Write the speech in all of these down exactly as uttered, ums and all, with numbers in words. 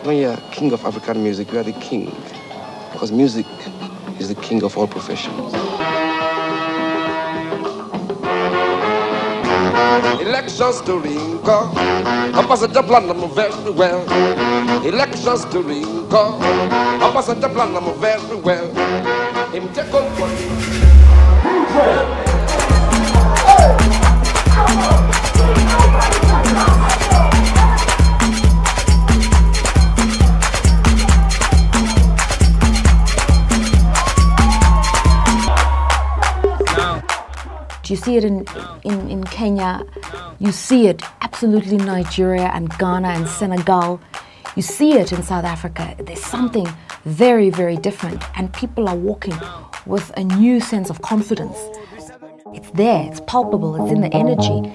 When you're king of African music, you are the king. Because music is the king of all professions. Elections to Ringo, a passenger plan them very well. Elections to Ringo, a passenger plan them very well. Him take on one. You see it in, in, in Kenya, you see it absolutely in Nigeria and Ghana and Senegal. You see it in South Africa. There's something very, very different, and people are walking with a new sense of confidence. It's there, it's palpable, it's in the energy.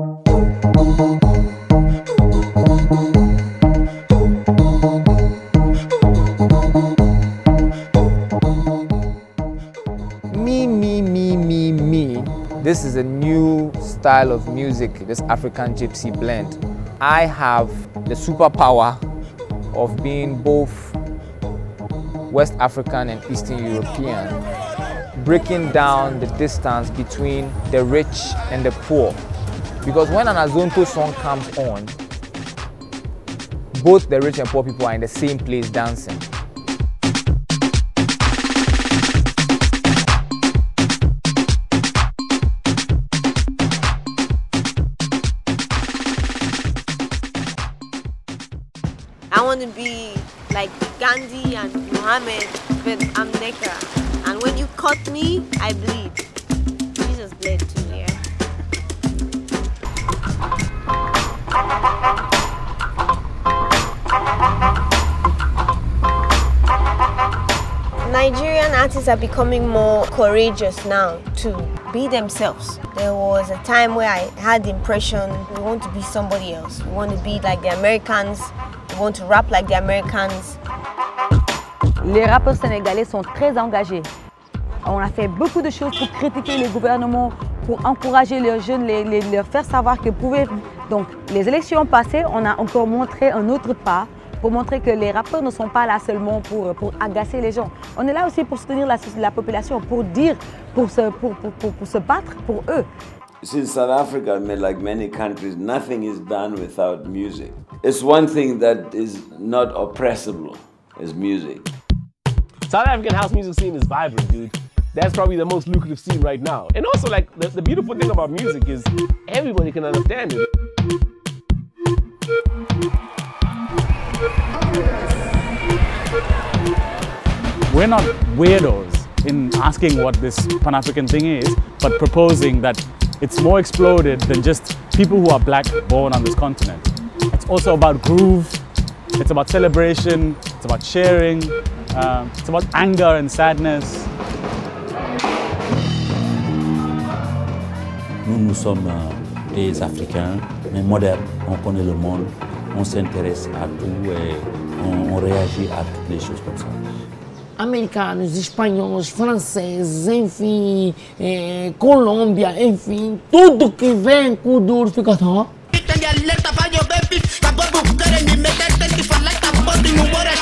Me, me, me, me, me. This is a new style of music, this African Gypsy blend. I have the superpower of being both West African and Eastern European, breaking down the distance between the rich and the poor. Because when an Azonto song comes on, both the rich and poor people are in the same place dancing. I want to be like Gandhi and Muhammad, but I'm Neka. And when you cut me, I bleed. Jesus bled too, yeah. Nigerian artists are becoming more courageous now to be themselves. There was a time where I had the impression we want to be somebody else. We want to be like the Americans. We want to rap like the Americans. Les rappeurs sénégalais sont très engagés. On a fait beaucoup de choses pour critiquer les gouvernements, pour encourager les jeunes, les, les, leur faire savoir qu'ils pouvaient. Donc, les élections passées, on a encore montré un autre pas pour montrer que les rappeurs ne sont pas là seulement pour, pour agacer les gens. On est là aussi pour soutenir la, la population, pour dire, pour se, pour, pour, pour, pour se battre pour eux. Since South Africa, like many countries, nothing is done without music. It's one thing that is not oppressible, is music. South African house music scene is vibrant, dude. That's probably the most lucrative scene right now. And also, like, the, the beautiful thing about music is everybody can understand it. We're not weirdos in asking what this Pan-African thing is, but proposing that it's more exploded than just people who are black born on this continent. It's also about groove, it's about celebration, it's about sharing, um, it's about anger and sadness. Nous, nous sommes des Africains, mais modernes. On connaît le monde, on s'intéresse à tout et on, on réagit à toutes les choses comme ça. Americanos, espanhóis, franceses, enfim, é, Colômbia, enfim, tudo que vem com o duro fica assim, ó.